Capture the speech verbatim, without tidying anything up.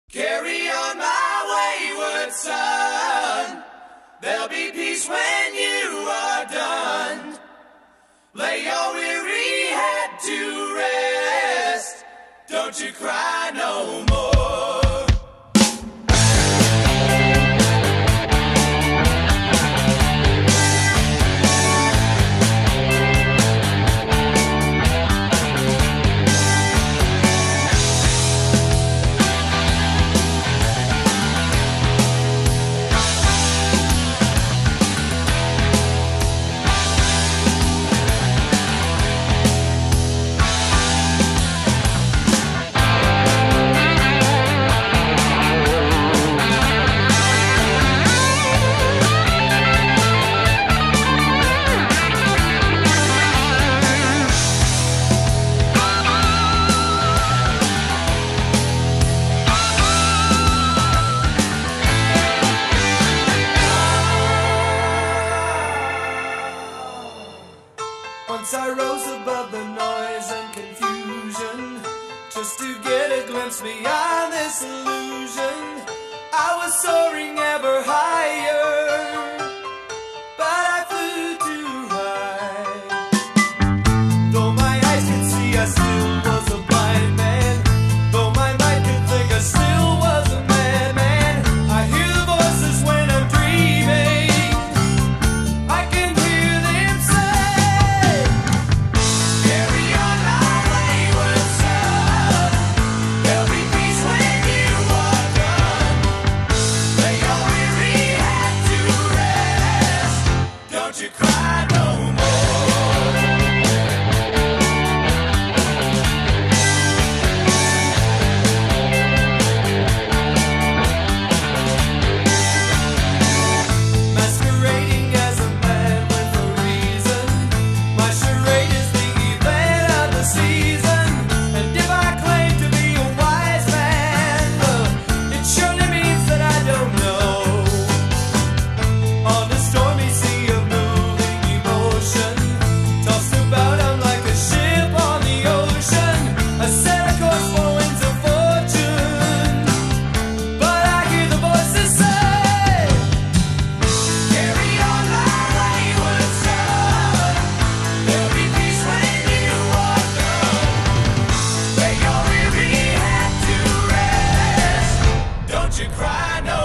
Carry on, my wayward son. There'll be peace when you are done. Lay your weary head to rest. Don't you cry no more. Once I rose above the noise and confusion, just to get a glimpse beyond this illusion. I was soaring ever higher, but I flew too high. Though my eyes could see, I still was a blind man. Though my mind could think, I still was a madman. I hear the voices when I'm dreaming. I can hear them say, don't you cry no masquerading as a man with a reason. My charade is the event of the season. And if I claim to be a wise man, uh, it surely means that I don't know. On the stormy sea of moving emotion, tossed about I'm like a ship on the ocean. I set a course for winds of fortune, but I hear the voices say, carry on, my wayward son. There'll be peace when you are done. Lay your weary head to rest. Don't you cry no